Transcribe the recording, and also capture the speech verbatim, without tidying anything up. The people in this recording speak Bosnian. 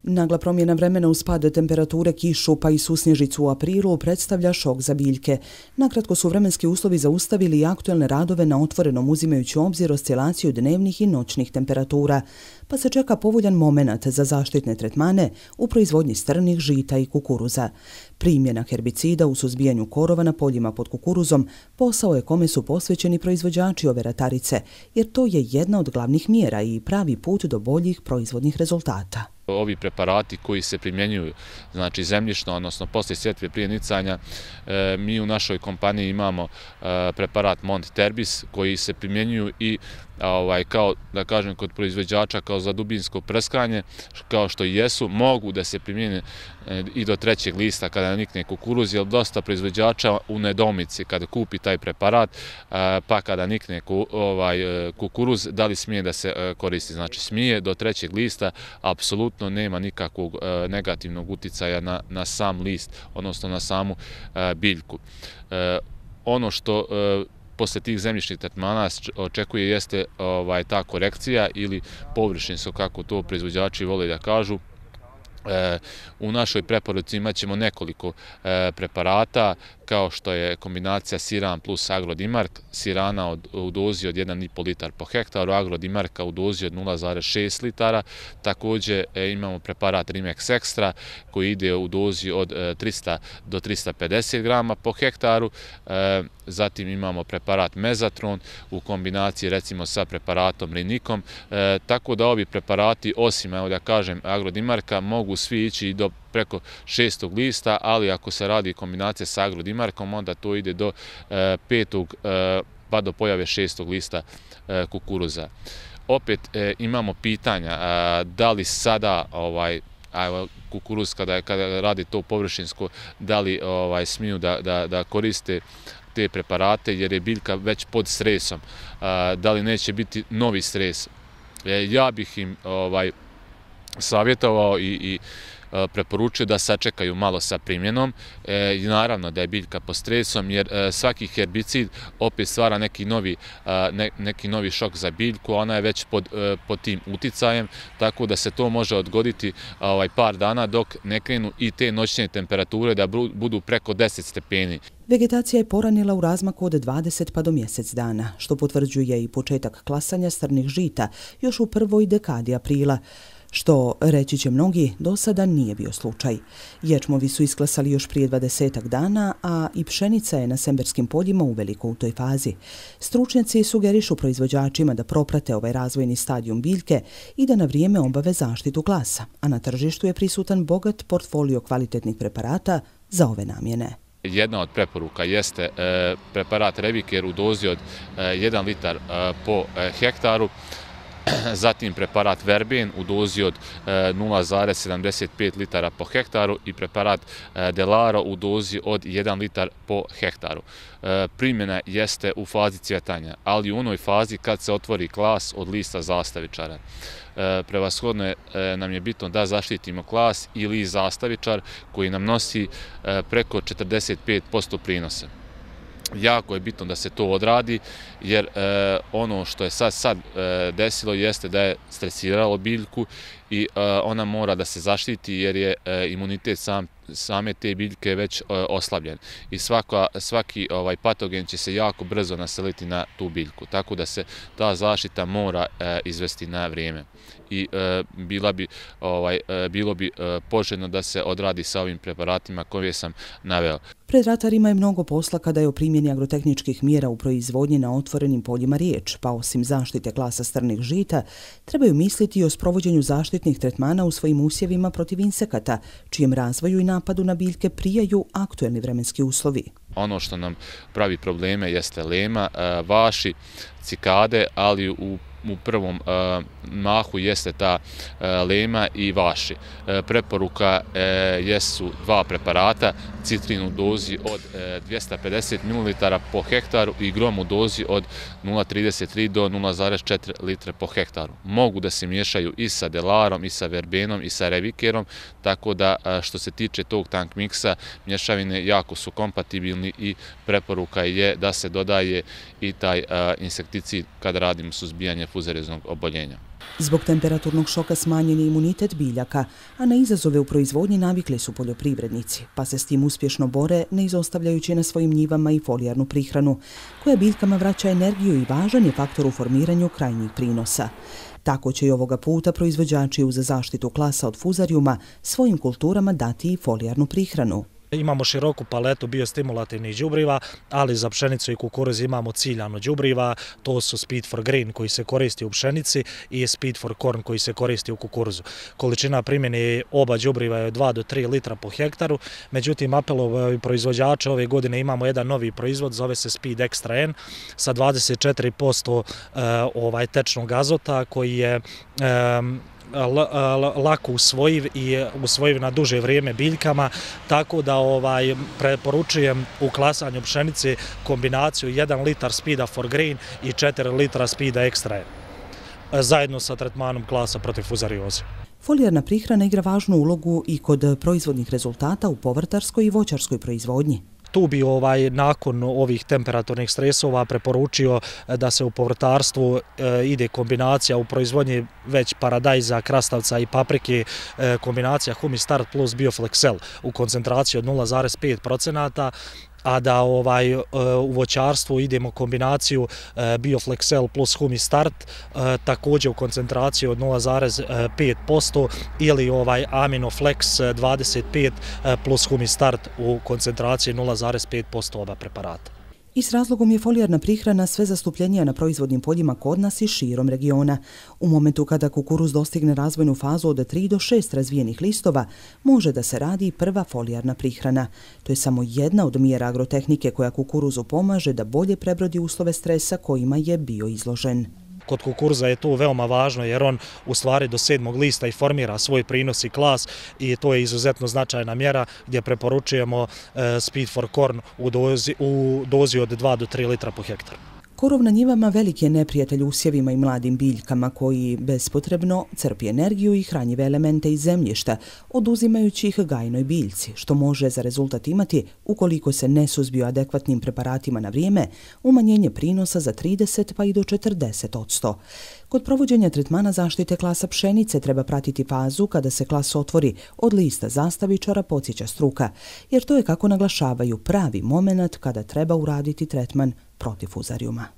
Nagla promjena vremena uz pad temperature, kišu pa i susnježicu u aprilu predstavlja šok za biljke. Nakratko su vremenski uslovi zaustavili i aktuelne radove na otvorenom uzimajući u obzir oscilaciju dnevnih i noćnih temperatura, pa se čeka povoljan momenat za zaštitne tretmane u proizvodnji strnih, žita i kukuruza. Primjena herbicida u suzbijanju korova na poljima pod kukuruzom posao je kome su posvećeni proizvođači ove ratarice, jer to je jedna od glavnih mjera i pravi put do boljih proizvodnih rezultata. Ovi preparati koji se primjenjuju, znači zemljišno, odnosno poslije sjetve prije nicanja, mi u našoj kompaniji imamo preparat Montiterbis koji se primjenjuju i ovaj, kao, da kažem, kod proizvođača kao za dubinsko prskanje, kao što i jesu, mogu da se primjene i do trećeg lista kada nikne kukuruz, jer dosta proizvođača u nedoumici kada kupi taj preparat, pa kada nikne ovaj, kukuruz, da li smije da se koristi. Znači smije do trećeg lista, apsolutno nema nikakvog negativnog uticaja na, na sam list, odnosno na samu biljku. Ono što posle tih zemljišnih tretmana očekuje jeste ovaj, ta korekcija ili površinsko, kako to proizvođači vole da kažu. U našoj preporuci imat ćemo nekoliko preparata, kao što je kombinacija Siran plus Agrodimark, Sirana u dozi od jedan i po litar po hektaru, Agrodimarka u dozi od nula zarez šest litara. Također imamo preparat Rimex Extra koji ide u dozi od trista do trista pedeset grama po hektaru. Zatim imamo preparat Mezatron u kombinaciji recimo sa preparatom Rinikom. Tako da ovi preparati, osim, evo da kažem, Agrodimarka, mogu svi ići i do preko šestog lista, ali ako se radi kombinacija sa Agrodimarkom, onda to ide do petog pa do pojave šestog lista kukuruza. Opet imamo pitanja da li sada ovaj, kukuruz kada, kada radi to površinsko, da li ovaj, smiju da, da, da koriste te preparate jer je biljka već pod stresom, da li neće biti novi stres. Ja bih im ovaj, savjetovao i, i preporučio da sačekaju malo sa primjenom i naravno da je biljka pod stresom jer svaki herbicid opet stvara neki novi, neki novi šok za biljku, ona je već pod, pod tim uticajem, tako da se to može odgoditi ovaj, par dana dok ne krenu i te noćne temperature da budu preko deset stepeni. Vegetacija je poranila u razmaku od dvadeset pa do mjesec dana, što potvrđuje i početak klasanja strnih žita još u prvoj dekadi aprila, što, reći će mnogi, do sada nije bio slučaj. Ječmovi su isklasali još prije dvadesetak dana, a i pšenica je na semberskim poljima uveliko u toj fazi. Stručnjaci sugerišu proizvođačima da proprate ovaj razvojni stadijum biljke i da na vrijeme obave zaštitu klasa, a na tržištu je prisutan bogat portfolio kvalitetnih preparata za ove namjene. Jedna od preporuka jeste preparat Reviker u dozi od jedan litar po hektaru, zatim preparat Verben u dozi od nula zarez sedamdeset pet litara po hektaru i preparat Delaro u dozi od jedan litar po hektaru. Primjena jeste u fazi cvjetanja, ali u onoj fazi kad se otvori klas od lista zastavičara. Prevashodno nam je bitno da zaštitimo klas i list zastavičar koji nam nosi preko četrdeset pet posto prinosa. Jako je bitno da se to odradi, jer e, ono što je sad, sad e, desilo jeste da je stresiralo biljku i e, ona mora da se zaštiti jer je e, imunitet sam, same te biljke već e, oslabljen. I svaka, svaki ovaj, patogen će se jako brzo naseliti na tu biljku, tako da se ta zaštita mora e, izvesti na vrijeme. I e, bila bi, ovaj, e, bilo bi e, poželjno da se odradi sa ovim preparatima koje sam naveo. Pred ratarima je mnogo posla kada je o primjeni agrotehničkih mjera u proizvodnji na otvorenim poljima riječ, pa osim zaštite klasa strnih žita, trebaju misliti i o sprovođenju zaštitnih tretmana u svojim usjevima protiv insekata, čijem razvoju i napadu na biljke prijaju aktuelni vremenski uslovi. Ono što nam pravi probleme jeste lema, vaši, cikade, ali u u prvom uh, mahu jeste ta uh, lema i vaši. Uh, preporuka uh, jesu dva preparata, citrin u dozi od uh, dvjesto pedeset mililitara po hektaru i grom u dozi od nula zarez trideset tri do nula zarez četiri litre po hektaru. Mogu da se miješaju i sa Delarom, i sa Verbenom, i sa Revikerom, tako da uh, što se tiče tog tank miksa, mješavine jako su kompatibilni i preporuka je da se dodaje i taj uh, insekticid kada radimo suzbijanje fuzareznog oboljenja. Zbog temperaturnog šoka smanjen je imunitet biljaka, a na izazove u proizvodnji navikli su poljoprivrednici, pa se s tim uspješno bore, ne izostavljajući na svojim njivama i folijarnu prihranu, koja biljkama vraća energiju i važan je faktor u formiranju krajnjih prinosa. Tako će i ovoga puta proizvođači uz zaštitu klasa od fuzarijuma svojim kulturama dati i folijarnu prihranu. Imamo široku paletu biostimulativnih đubriva, ali za pšenicu i kukuruz imamo ciljano đubriva, to su Speed for Green koji se koristi u pšenici i Speed for Corn koji se koristi u kukuruzu. Količina primjene oba đubriva je od dva do tri litra po hektaru, međutim apelovali proizvođače ove godine imamo jedan novi proizvod, zove se Speed Extra N sa dvadeset četiri posto ovaj tečnog azota koji je lako usvojiv i usvojiv na duže vrijeme biljkama, tako da ovaj preporučujem u klasanju pšenice kombinaciju jedan litar Speeda for Green i četiri litra Speeda Extra zajedno sa tretmanom klasa protiv fuzarioze. Folijarna prihrana igra važnu ulogu i kod proizvodnih rezultata u povrtarskoj i voćarskoj proizvodnji. Tu bi ovaj, nakon ovih temperaturnih stresova preporučio da se u povrtarstvu e, ide kombinacija u proizvodnji već paradajza, krastavca i paprike, e, kombinacija Humistart plus Bioflexel u koncentraciji od nula zarez pet posto, a da ovaj, u voćarstvu idemo kombinaciju Bioflexel plus Humistart, također u koncentraciji od nula zarez pet posto ili ovaj Aminoflex dvadeset pet plus Humistart u koncentraciji nula zarez pet posto oba preparata. I s razlogom je folijarna prihrana sve zastupljenija na proizvodnim poljima kod nas i širom regiona. U momentu kada kukuruz dostigne razvojnu fazu od tri do šest razvijenih listova, može da se radi prva folijarna prihrana. To je samo jedna od mjera agrotehnike koja kukuruzu pomaže da bolje prebrodi uslove stresa kojima je bio izložen. Kod kukuruza je to veoma važno jer on u stvari do sedmog lista i formira svoj prinos i klas i to je izuzetno značajna mjera gdje preporučujemo Speed for Corn u dozi, u dozi od dva do tri litra po hektaru. Korov na njivama veliki je neprijatelj usjevima i mladim biljkama koji bespotrebno crpi energiju i hranjive elemente iz zemljišta, oduzimajući ih gajnoj biljci, što može za rezultat imati, ukoliko se ne suzbiju adekvatnim preparatima na vrijeme, umanjenje prinosa za trideset pa i do četrdeset posto. Kod provođenja tretmana zaštite klasa pšenice treba pratiti fazu kada se klas otvori od lista zastavičara, podsjeća struka, jer to je, kako naglašavaju, pravi moment kada treba uraditi tretman protiv fuzarijuma.